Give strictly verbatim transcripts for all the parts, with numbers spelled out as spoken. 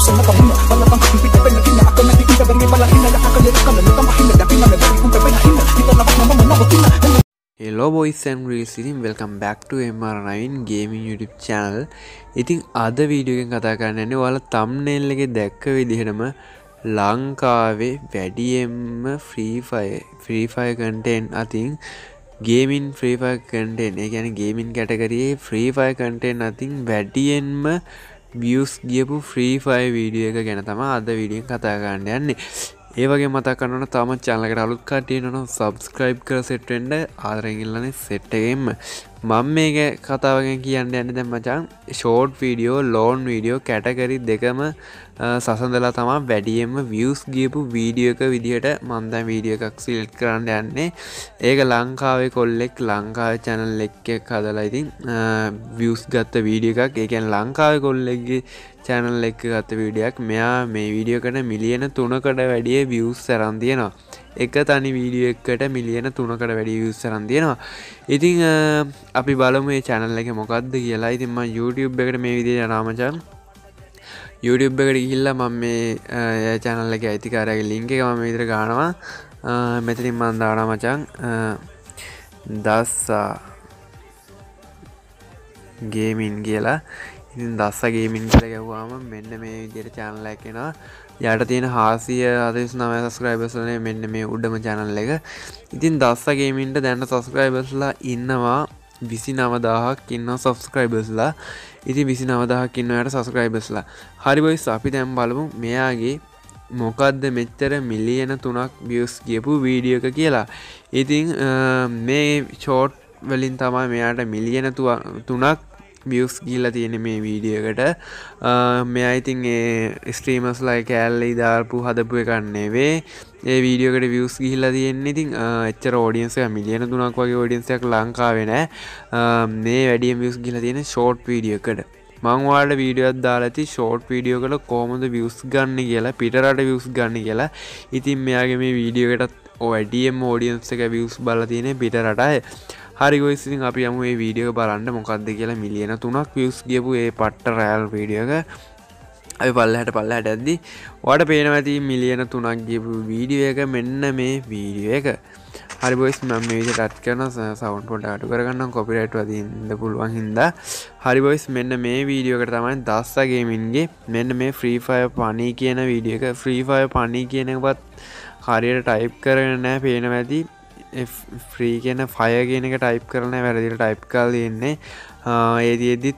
na pamuna Malatang pipita pa na kina Ako na tikinta bari palahin na Nakakalira ka na Nutamahin na Dati na nabari kong pepenahin na Ito labak na mamunawatin na Hello boys and girls, ඉතින් welcome back to M R nine gaming YouTube channel. ඉතින් අද video එකෙන් කතා කරන්න යන්නේ ඔයාලා thumbnail එකේ දැක්ක විදිහටම ලංකාවේ වැඩියෙන්ම free fire free fire content අතින් gaming free fire content ඒ කියන්නේ gaming category free fire content අතින් වැඩියෙන්ම views ගියපු free fire වීඩියෝ එක ගැන තමයි අද වීඩියෝ එකෙන් කතා කරන්න යන්නේ. ඒ වගේ මතක් කරගන්න තාම channel එකට අලුත් කට්ටිය ඉන්නවනම් subscribe කරලා set වෙන්න ආදරෙන් ඉල්ලන්නේ set එකෙන්ම මම මේක කතාවකින් කියන්න යන්නේ දැන් මචං short video long video category දෙකම සසඳලා තමයි වැඩියෙන්ම views ගියපු වීඩියෝ එක විදිහට මම දැන් වීඩියෝ එකක් select කරන්න යන්නේ ඒක ලංකාවේ කොල්ලෙක් ලංකාවේ channel එකක් හදලා ඉතින් views ගත්ත වීඩියෝ එකක් ඒ කියන්නේ ලංකාවේ කොල්ලෙක්ගේ channel එක ගත්ත වීඩියෝ එකක් මෙයා මේ වීඩියෝ එකට මිලියන තුනකට වැඩිය views අරන් තියෙනවා එක තනි වීඩියෝ එකකට මිලියන තුනකට වැඩි views අරන් තියෙනවා ඉතින් අපි බලමු මේ channel එකේ මොකද්ද කියලා ඉතින් මම YouTube එකට මේ විදිහට යනවා මචං YouTube එකට ගිහිල්ලා මම මේ channel එකේ අයිතිකාරයාගේ link එක මම මේ විදිහට ගන්නවා මෙතනින් මම දානවා මචං දස්සා gaming කියලා ඉතින් දස්සා gaming කියලා ගහුවාම මෙන්න මේ විදිහට channel එකක් එනවා යාට තියෙන හාසිය හතළිස් නවය subscribers වලින් මෙන්න මේ උඩම channel එක. ඉතින් දස්සා gaming ට දැන් subscribers ලා ඉන්නවා විසිනව දාහක් ඉන්නවා subscribers ලා. ඉතින් විසිනව දාහක් ඉන්නවට subscribers ලා. හරි boys අපි දැන් බලමු මෙයාගේ මොකද්ද මෙච්චර මිලියන තුනක් views ගියපු වීඩියෝ එක කියලා. ඉතින් මේ short වලින් තමයි මෙයාට මිලියන තුනක් views ගිහිල්ලා තියෙන මේ වීඩියෝ එකට මෙයා ඉතින් ඒ ස්ට්‍රීමර්ස් ලයි කෑල්ලේ දාපු හදපු එකක් නෙවෙයි ඒ වීඩියෝ එකට views ගිහිල්ලා තියෙන්නේ ඉතින් එච්චර ඔඩියන්ස් එක මිලියන තුනක් වගේ ඔඩියන්ස් එකක් ලංකාවේ නෑ මේ වැඩියෙන් views ගිහිල්ලා තියෙන short වීඩියෝ එකට මම ඔයාලට වීඩියෝ එකක් දාලා ඇති short වීඩියෝ වල කොහොමද views ගන්න කියලා පිටරට views ගන්න කියලා ඉතින් මෙයාගේ මේ වීඩියෝ එකටත් වැඩියෙන් ඔඩියන්ස් එක views බලලා තියෙන්නේ පිටරට අය හරි guys ඉතින් අපි යමු මේ වීඩියෝ එක බලන්න මොකක්ද කියලා මිලියන තුනක් views ගියපු ඒ පට්ට රයල් වීඩියෝ එක අපි පල්ලෙහාට පල්ලෙහාට යද්දි ඔයාලට පේනවා ඇති මිලියන තුනක් ගියපු වීඩියෝ එක මෙන්න මේ වීඩියෝ එක හරි boys මම මේ විදිහට අත් කරනවා සවුන්ඩ් පොඩ්ඩක් අඩු කරගන්නම් කොපිරයිට් වදින්න පුළුවන් හින්දා හරි boys මෙන්න මේ වීඩියෝ එකට තමයි දස්සා gaming ගේ මෙන්න මේ free fire funny කියන වීඩියෝ එක free fire funny කියන එකවත් හරියට ටයිප් කරගෙන නැහැ පේනවා ඇති free කියන fire කියන එක ටයිප් කරලා නැහැ වැරදිට ටයිප් කරලා තියෙන්නේ ඒ දිෙද්දි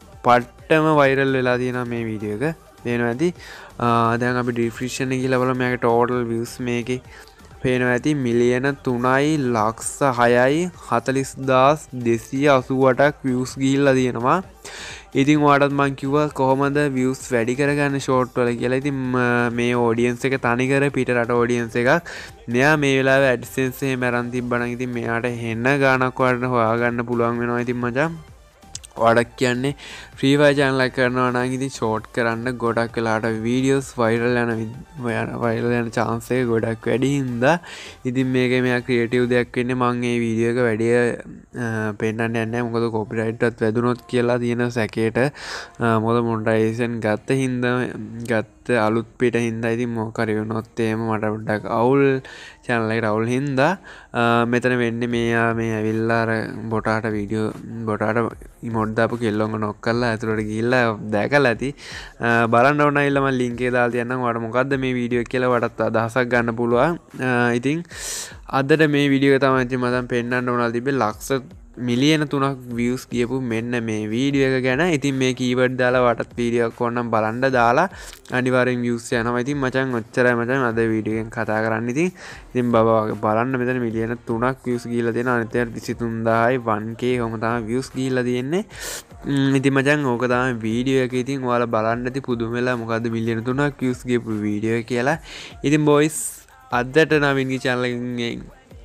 පට්ටම වයිරල් වෙලා තියෙනවා මේ වීඩියෝ එක පේනවා ඇති දැන් අපි ඩිස්ක්‍රිප්ෂන් එකේ ගිහලා බලමු මේකේ total views මේකේ පේනවා ඇති මිලියන තුනයි ලක්ෂ හයයි හතළිස් දාස් දෙසිය අසූ අටක් views ගිහිල්ලා තියෙනවා ඉතින් ඔයාලටත් මම කිව්වා කොහොමද views වැඩි කරගන්න short වල කියලා. ඉතින් මේ audience එක තනි කර පිටරට audience එකක්. මෙයා මේ වෙලාවේ AdSense එහෙම අරන් තිබ්බනම් ඉතින් මෙයාට හෙන්න ගානක් වඩ හොයාගන්න පුළුවන් වෙනවා. ඉතින් මචං ඔයාලට කියන්නේ free fire channel එක කරනවා නම් ඉතින් short කරන්න ගොඩක් වෙලාට videos viral යන viral යන chance එක ගොඩක් වැඩි හින්දා ඉතින් මේකේ මෙයා creative දෙයක් වෙන්නේ මම මේ වීඩියෝ එක වැඩි පෙන්නන්න යන්නේ නැහැ මොකද copyright එකත් වැදුනොත් කියලා තියෙන සැකේට මොකද monetization ගත්ත හින්දා ගත්ත අලුත් පිට හින්දා ඉතින් මොකක් හරි වුණොත් එහෙම මට පොඩ්ඩක් අවුල් channel එකට අවුල් හින්දා මෙතන වෙන්නේ මෙයා මේ ඇවිල්ලා අර බොටාට වීඩියෝ බොටාට ඉමෝට් දාපු කෙල්ලොන්ව නොක් කරලා ඇතුළට ගිහිල්ලා දැකලා ඇති බලන්න ඕන අයිලා මම link එක දාලා තියන්නම් ඔයාලට මොකද්ද මේ වීඩියෝ එක කියලා ඔයාලට අදහසක් ගන්න පුළුවන් ඉතින් අදට මේ වීඩියෝ එක තමයි ඉතින් මම පෙන්නන්න ඕනලා තිබ්බේ ලක්ෂ මිලියන තුනක් views ගියපු මෙන්න මේ වීඩියෝ එක ගැන ඉතින් මේ keyword දාලා ඔයාලට වීඩියෝ එකක් ඕනනම් බලන්න දාලා අනිවාර්යෙන් views යනවා ඉතින් මචං ඔච්චරයි මචං අද වීඩියෝ එකෙන් කතා කරන්න ඉතින් ඉතින් බබා බලන්න මෙතන මිලියන තුනක් views ගිහිල්ලා තියෙනවා අනිත් ඒවාට විසිතුන් දාහයි one k කොහොම තමයි views ගිහිල්ලා තියෙන්නේ ඉතින් මචං ඕක තමයි වීඩියෝ එක ඉතින් ඔයාලා බලන්න ඇති පුදුම වෙලා මොකද්ද මිලියන තුනක් views ගියපු වීඩියෝ එක කියලා ඉතින් boys අදට නවීන්ගේ channel එකෙන්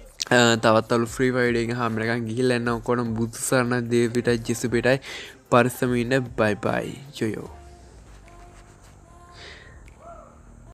තවත් අලුත් free fire වීඩියෝ එකක් හැම එකක් ගිහිල්ලා එන්න ඕන බුදුසරණ දේව පිටයි ජෙසු පිටයි පරිස්සමින් ඉන්න bye bye joyo